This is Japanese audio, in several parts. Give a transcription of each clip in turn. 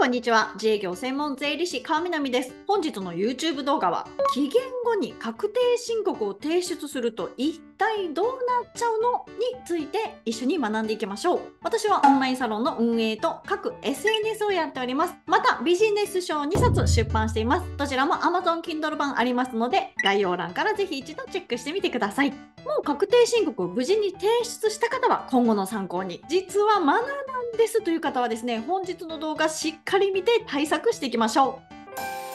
こんにちは。自営業専門税理士川南です。本日の YouTube 動画は、期限後に確定申告を提出すると一体どうなっちゃうのについて一緒に学んでいきましょう。私はオンラインサロンの運営と各 SNS をやっております。またビジネス書を2冊出版しています。どちらも Amazon Kindle 版ありますので、概要欄からぜひ一度チェックしてみてください。もう確定申告を無事に提出した方は今後の参考に。実はまだなんですという方はですね、本日の動画しっかり見て対策していきましょう。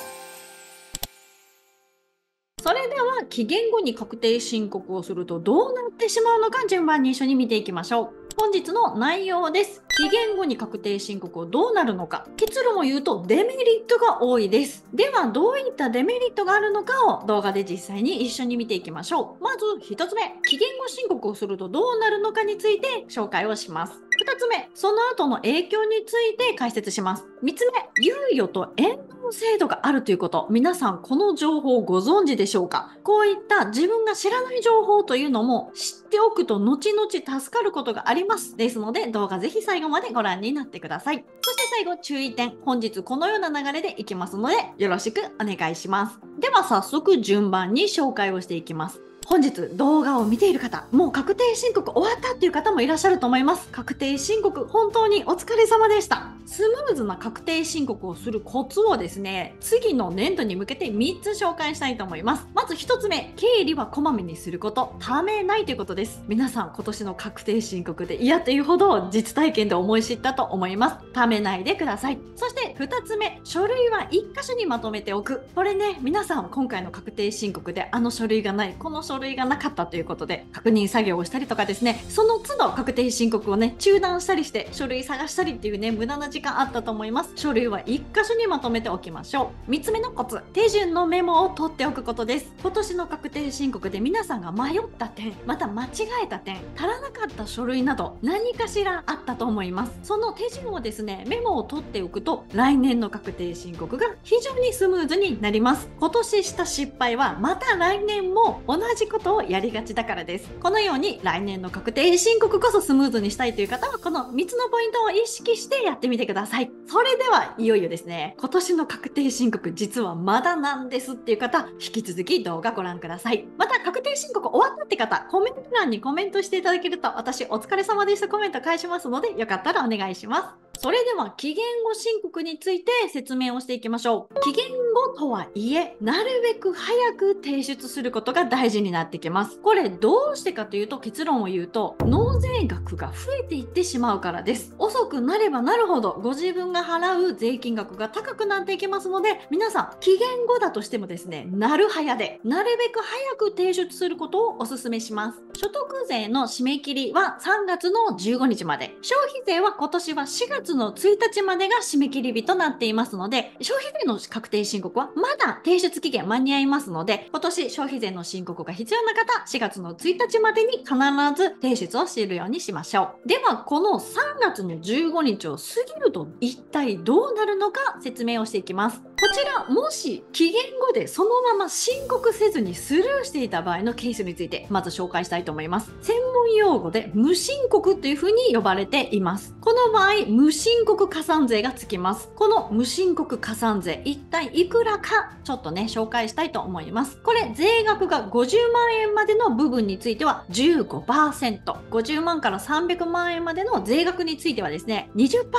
それでは期限後に確定申告をするとどうなってしまうのか順番に一緒に見ていきましょう。本日の内容です。期限後に確定申告をどうなるのか。結論を言うとデメリットが多いです。ではどういったデメリットがあるのかを動画で実際に一緒に見ていきましょう。まず1つ目、期限後申告をするとどうなるのかについて紹介をします。2つ目、その後の影響について解説します。3つ目、猶予と延納制度があるということ。皆さんこの情報をご存知でしょうか？こういった自分が知らない情報というのも知っておくと後々助かることがあります。ですので動画ぜひ最後までご覧になってください。そして最後注意点。本日このような流れでいきますのでよろしくお願いします。では早速順番に紹介をしていきます。本日動画を見ている方、もう確定申告終わったっていう方もいらっしゃると思います。確定申告本当にお疲れ様でした。スムーズな確定申告をするコツをですね、次の年度に向けて3つ紹介したいと思います。まず1つ目、経理はこまめにすること、ためないということです。皆さん今年の確定申告で嫌というほど実体験で思い知ったと思います。ためないでください。そして2つ目、書類は1箇所にまとめておく。これね、皆さん今回の確定申告であの書類がない、この書類がなかったということで確認作業をしたりとかですね、その都度確定申告をね中断したりして書類探したりっていうね無駄な時間あったと思います。書類は1箇所にまとめておきましょう。3つ目のコツ、手順のメモを取っておくことです。今年の確定申告で皆さんが迷った点、また間違えた点、足らなかった書類など何かしらあったと思います。その手順をですねメモを取っておくと来年の確定申告が非常にスムーズになります。今年した失敗はまた来年も同じことをやりがちだからです。このように来年の確定申告こそスムーズにしたいという方はこの3つのポイントを意識してやってみてください。それではいよいよですね、今年の確定申告実はまだなんですっていう方、引き続き動画ご覧ください。また確定申告終わったって方、コメント欄にコメントしていただけると私お疲れ様でしたコメント返しますのでよかったらお願いします。それでは期限後申告について説明をしていきましょう。期限後とはいえ、なるべく早く提出することが大事になってきます。これどうしてかというと、結論を言うと納税額が増えていってしまうからです。遅くなればなるほどご自分が払う税金額が高くなっていきますので、皆さん期限後だとしてもですね、なる早でなるべく早く提出することをお勧めします。所得税の締め切りは3月の15日まで、消費税は今年は4月の1日までが締め切り日となっていますので、消費税の確定申告はまだ提出期限間に合いますので、今年消費税の申告が必要な方、4月の1日までに必ず提出をしているようにしましょう。ではこの3月の15日を過ぎると一体どうなるのか説明をしていきます。こちらもし期限後でそのまま申告せずにスルーしていた場合のケースについてまず紹介したいと思います。専門用語で無申告というふうに呼ばれています。この場合無申告加算税がつきます。この無申告加算税一体いくらかちょっとね紹介したいと思います。これ税額が50万円までの部分については 15%、 50万から300万円までの税額についてはですね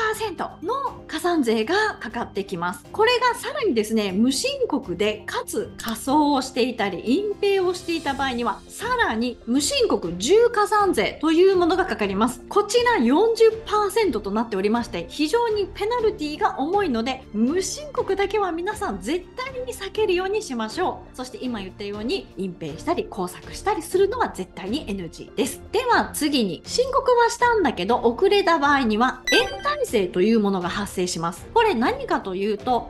20% の加算税がかかってきます。これがさらにですね無申告でかつ仮装をしていたり隠蔽をしていた場合にはさらに無申告重加算税というものがかかります。こちら 40% となっておりまして非常にペナルティが重いので、無申告だけは皆さん絶対に避けるようにしましょう。そして今言ったように隠蔽したり工作したりするのは絶対に NG です。では次に、申告はしたんだけど遅れた場合には延滞税というものが発生します。これ何かというと、提出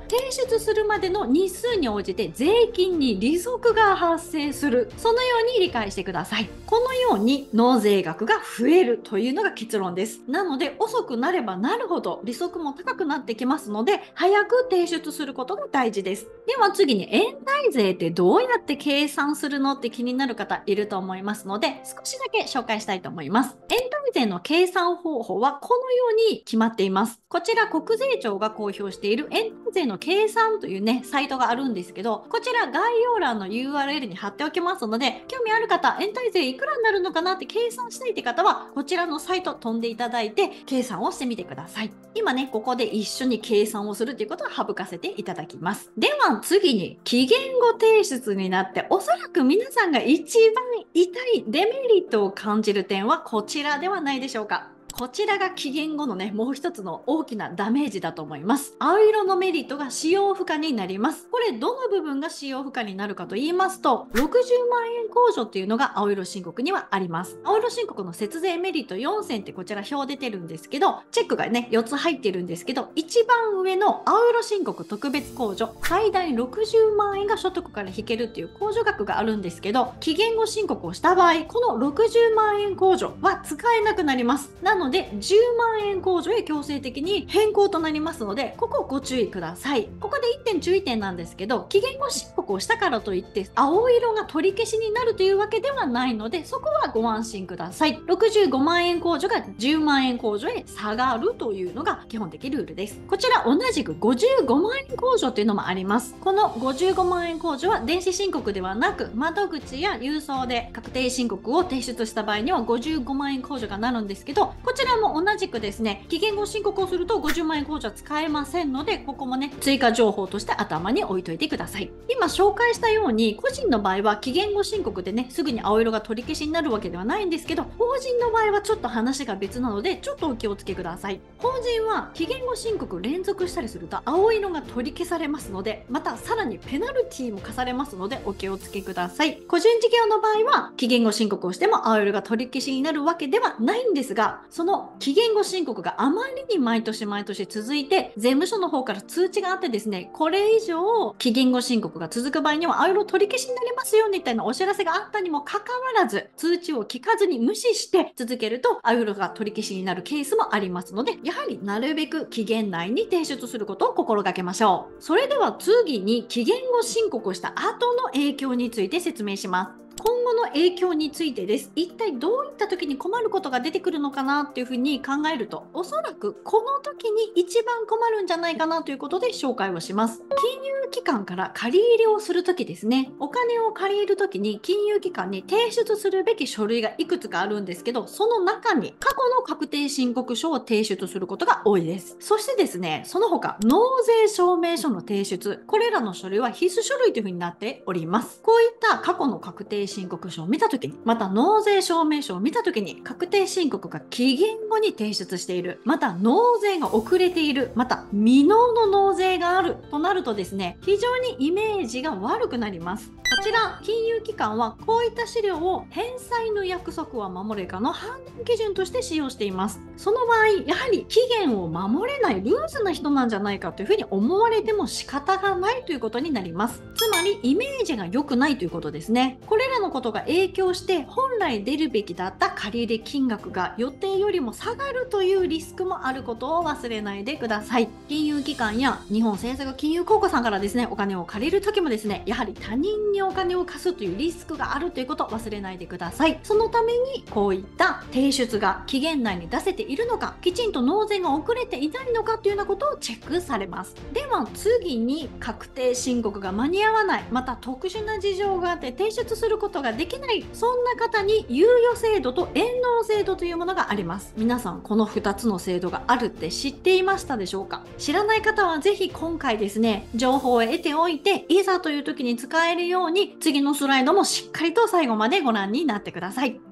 出するまでの日数に応じて税金に利息が発生する。そのように理解してください。このように納税額が増えるというのが結論です。なので遅くなればなるほど利息も高くなってきますので、早く提出することが大事です。では次に延滞税ってどうやって計算するのって気になる方いると思いますので、少しだけ紹介したいと思います。延滞税の計算方法はこのように決まっています。こちら国税庁が公表している延滞税の計算というね、サイトがあるんですけど、こちら概要欄の URL に貼っておきますので、興味ある方、延滞税いくらになるのかなって計算したいって方は、こちらのサイト飛んでいただいて、計算をしてみてください。今ね、ここで一緒に計算をするということは省かせていただきます。では次に、期限後提出になって、おそらく皆さんが一番痛いデメリットを感じる点はこちらではないでしょうか。こちらが期限後のね、もう一つの大きなダメージだと思います。青色のメリットが使用不可になります。これ、どの部分が使用不可になるかと言いますと、60万円控除っていうのが青色申告にはあります。青色申告の節税メリット4選ってこちら表出てるんですけど、チェックがね、4つ入ってるんですけど、一番上の青色申告特別控除、最大60万円が所得から引けるっていう控除額があるんですけど、期限後申告をした場合、この60万円控除は使えなくなります。なので10万円控除へ強制的に変更となりますので、ここをご注意ください。ここで1点注意点なんですけど、期限後申告をしたからといって青色が取り消しになるというわけではないので、そこはご安心ください。65万円控除が10万円控除へ下がるというのが基本的ルールです。こちら同じく55万円控除というのもあります。この55万円控除は電子申告ではなく、窓口や郵送で確定申告を提出した場合には55万円控除がなるんですけど、こちらも同じくですね、期限後申告をすると50万円控除は使えませんので、ここもね、追加情報として頭に置いといてください。今紹介したように、個人の場合は期限後申告でね、すぐに青色が取り消しになるわけではないんですけど、法人の場合はちょっと話が別なので、ちょっとお気をつけください。法人は期限後申告連続したりすると青色が取り消されますので、またさらにペナルティも課されますのでお気をつけください。個人事業の場合は期限後申告をしても青色が取り消しになるわけではないんですが、その期限後申告があまりに毎年毎年続いて、税務署の方から通知があってですね、これ以上期限後申告が続く場合には青色取り消しになりますよみたいなお知らせがあったにもかかわらず、通知を聞かずに無視して続けると青色が取り消しになるケースもありますので、やはりなるべく期限内に提出することを心がけましょう。それでは次に期限後申告をした後の影響について説明します。今後の影響についてです。一体どういった時に困ることが出てくるのかなっていうふうに考えると、おそらくこの時に一番困るんじゃないかなということで紹介をします。金融機関から借り入れをする時ですね。お金を借りる時に金融機関に提出するべき書類がいくつかあるんですけど、その中に過去の確定申告書を提出することが多いです。そしてですね、その他納税証明書の提出、これらの書類は必須書類というふうになっております。こういった過去の確定申告書を見たときに、また納税証明書を見たときに、確定申告が期限後に提出している、また納税が遅れている、また未納の納税があるとなるとですね、非常にイメージが悪くなります。こちら金融機関はこういった資料を返済の約束は守れかの判断基準として使用しています。その場合、やはり期限を守れないルーズな人なんじゃないかというふうに思われても仕方がないということになります。つまりイメージが良くないということですね。これらのことが影響して本来出るべきだった借入金額が予定よりも下がるというリスクもあることを忘れないでください。金融機関や日本政策金融公庫さんからですね、お金を借りる時もですね、やはり他人にお金を貸すというリスクがあるということを忘れないでください。そのためにこういった提出が期限内に出せているのか、きちんと納税が遅れていないのかというようなことをチェックされます。では次に確定申告が間に合わない、また特殊な事情があって提出することができない、そんな方に猶予制度と延納制度というものがあります。皆さんこの2つの制度があるって知っていましたでしょうか？知らない方はぜひ今回ですね、情報を得ておいて、いざという時に使えるように次のスライドもしっかりと最後までご覧になってください。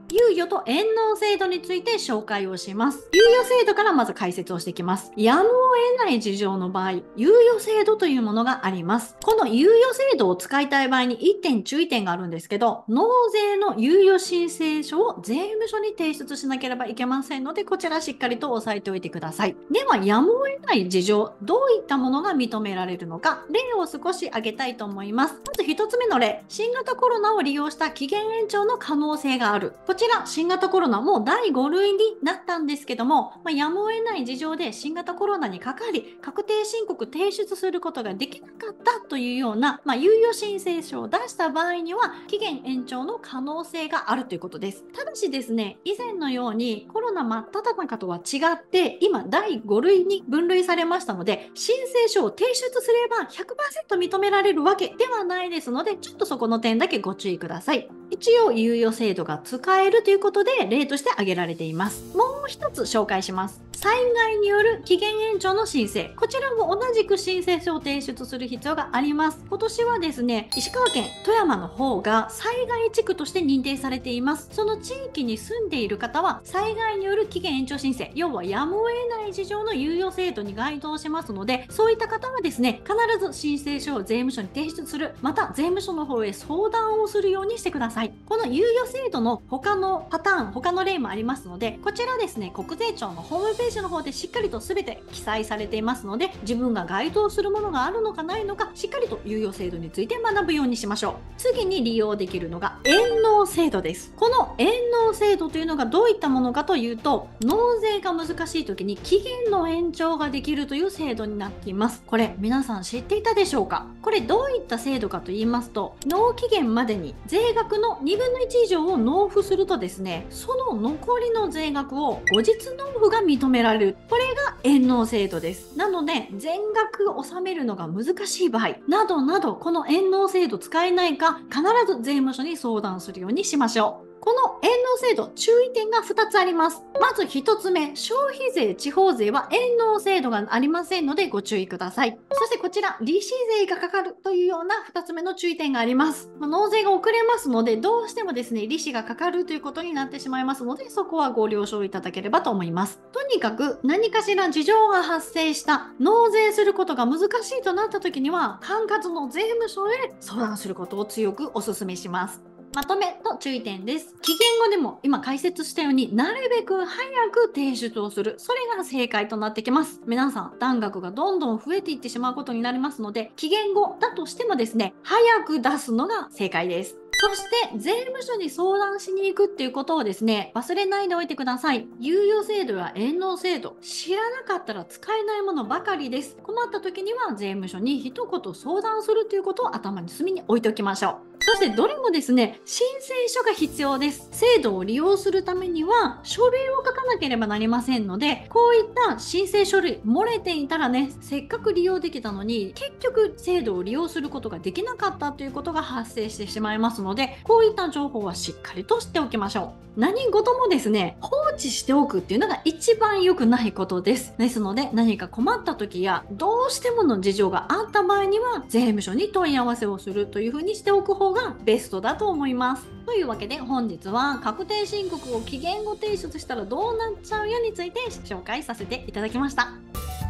猶予と延納制度について紹介をします。猶予制度からまず解説をしていきます。やむを得ない事情の場合、猶予制度というものがあります。この猶予制度を使いたい場合に1点注意点があるんですけど、納税の猶予申請書を税務署に提出しなければいけませんので、こちらしっかりと押さえておいてください。では、やむを得ない事情、どういったものが認められるのか、例を少し挙げたいと思います。まず1つ目の例、新型コロナを利用した期限延長の可能性がある。こちら、新型コロナも第5類になったんですけども、やむを得ない事情で新型コロナにかかり、確定申告提出することができなかったというような、猶予申請書を出した場合には、期限延長の可能性があるということです。ただしですね、以前のようにコロナ真っ只中とは違って、今第5類に分類されましたので、申請書を提出すれば 100% 認められるわけではないですので、ちょっとそこの点だけご注意ください。一応猶予制度が使えるということで例として挙げられています。もう一つ紹介します。災害による期限延長の申請。こちらも同じく申請書を提出する必要があります。今年はですね、石川県富山の方が災害地区として認定されています。その地域に住んでいる方は災害による期限延長申請、要はやむを得ない事情の猶予制度に該当しますので、そういった方はですね、必ず申請書を税務署に提出する、また税務署の方へ相談をするようにしてください。この猶予制度の他のパターン、他の例もありますので、こちらですね、国税庁のホームページの方でしっかりと全て記載されていますので、自分が該当するものがあるのかないのか、しっかりと猶予制度について学ぶようにしましょう。次に利用できるのが延納制度です。この延納制度というのがどういったものかというと、納税が難しい時に期限の延長ができるという制度になっています。これ皆さん知っていたでしょうか？これどういった制度かと言いますと、納期限までに税額の2分の1以上を納付するとですね、その残りの税額を後日納付が認められる。これが延納制度です。なので、全額納めるのが難しい場合などなど、この延納制度使えないか、必ず税務署に相談するようにしましょう。この延納制度、注意点が2つあります。まず1つ目、消費税、地方税は延納制度がありませんのでご注意ください。そしてこちら、利子税がかかるというような2つ目の注意点があります。納税が遅れますので、どうしてもですね、利子がかかるということになってしまいますので、そこはご了承いただければと思います。とにかく、何かしら事情が発生した、納税することが難しいとなった時には、管轄の税務署へ相談することを強くお勧めします。まとめと注意点です。期限後でも今解説したようになるべく早く提出をする。それが正解となってきます。皆さん、残額がどんどん増えていってしまうことになりますので、期限後だとしてもですね、早く出すのが正解です。そして、税務署に相談しに行くっていうことをですね、忘れないでおいてください。猶予制度や延納制度、知らなかったら使えないものばかりです。困った時には税務署に一言相談するということを頭に隅に置いておきましょう。そしてどれもですね、申請書が必要です。制度を利用するためには書類を書かなければなりませんので、こういった申請書類漏れていたらね、せっかく利用できたのに結局制度を利用することができなかったということが発生してしまいますので、こういった情報はしっかりと知っておきましょう。何事もですね、放置しておくっていうのが一番良くないことです。ですので、何か困った時やどうしてもの事情があった場合には税務署に問い合わせをするというふうにしておく方がベストだと思います。というわけで本日は確定申告を期限後提出したらどうなっちゃうよについて紹介させていただきました。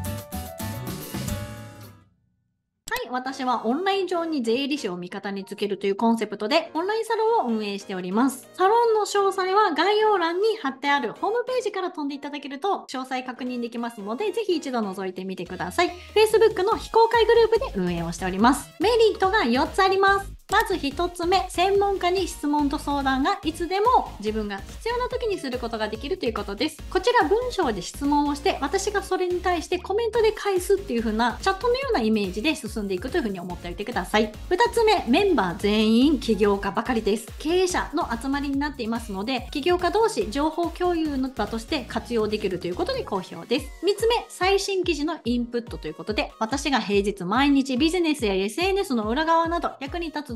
私はオンライン上に税理士を味方につけるというコンセプトでオンラインサロンを運営しております。サロンの詳細は概要欄に貼ってあるホームページから飛んでいただけると詳細確認できますので、ぜひ一度覗いてみてください。Facebook の非公開グループで運営をしております。メリットが4つあります。まず1つ目、専門家に質問と相談がいつでも自分が必要な時にすることができるということです。こちら文章で質問をして、私がそれに対してコメントで返すっていう風なチャットのようなイメージで進んでいくという風に思っておいてください。2つ目、メンバー全員起業家ばかりです。経営者の集まりになっていますので、起業家同士情報共有の場として活用できるということで好評です。3つ目、最新記事のインプットということで、私が平日毎日ビジネスや SNS の裏側など役に立つ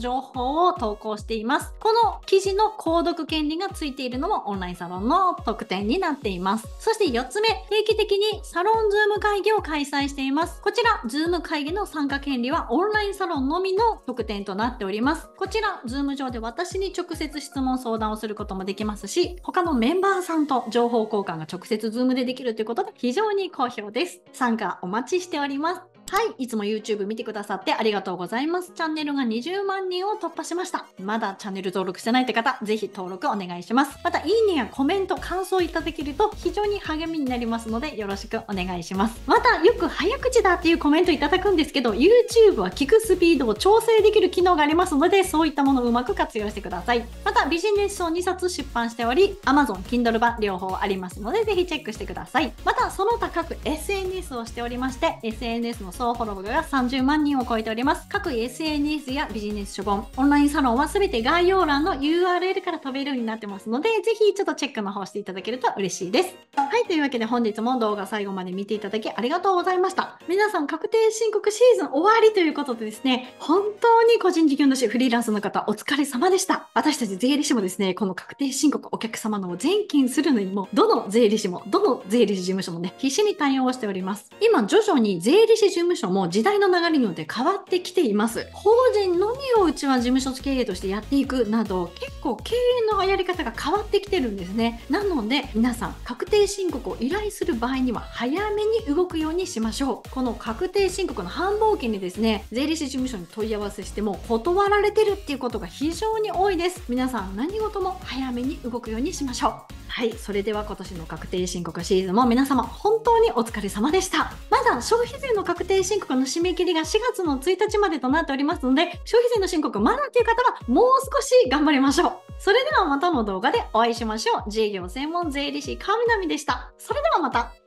情報を投稿しています。この記事の購読権利がついているのもオンラインサロンの特典になっています。そして4つ目、定期的にサロンズーム会議を開催しています。こちら、ズーム会議の参加権利はオンラインサロンのみの特典となっております。こちら、ズーム上で私に直接質問相談をすることもできますし、他のメンバーさんと情報交換が直接ズームでできるということで非常に好評です。参加お待ちしております。はい、いつも YouTube 見てくださってありがとうございます。チャンネルが20万人を突破しました。まだチャンネル登録してないって方、ぜひ登録お願いします。また、いいねやコメント、感想いただけると非常に励みになりますので、よろしくお願いします。また、よく早口だっていうコメントいただくんですけど、YouTube は聞くスピードを調整できる機能がありますので、そういったものをうまく活用してください。また、ビジネス書2冊出版しており、Amazon、Kindle 版両方ありますので、ぜひチェックしてください。また、その他各 SNS をしておりまして、SNS の総フォロワーが30万人を超えております。各 SNS やビジネス書本、オンラインサロンはすべて概要欄の URL から飛べるようになってますので、ぜひちょっとチェックの方していただけると嬉しいです。はい、というわけで本日も動画最後まで見ていただきありがとうございました。皆さん確定申告シーズン終わりということでですね、本当に個人事業主、フリーランスの方お疲れ様でした。私たち税理士もですね、この確定申告お客様の全金するのにも、どの税理士事務所もね、必死に対応しております。今徐々に税理士事務所も時代の流れによって変わってきています。法人のみをうちは事務所経営としてやっていくなど、結構経営のやり方が変わってきてるんですね。なので皆さん確定申告を依頼する場合には早めに動くようにしましょう。この確定申告の繁忙期にですね、税理士事務所に問い合わせしても断られてるっていうことが非常に多いです。皆さん何事も早めに動くようにしましょう。はい、それでは今年の確定申告シーズンも皆様本当にお疲れ様でした。まだ消費税の確定申告の締め切りが4月の1日までとなっておりますので、消費税の申告まだという方はもう少し頑張りましょう。それではまたの動画でお会いしましょう。自営業専門税理士川南でした。それではまた。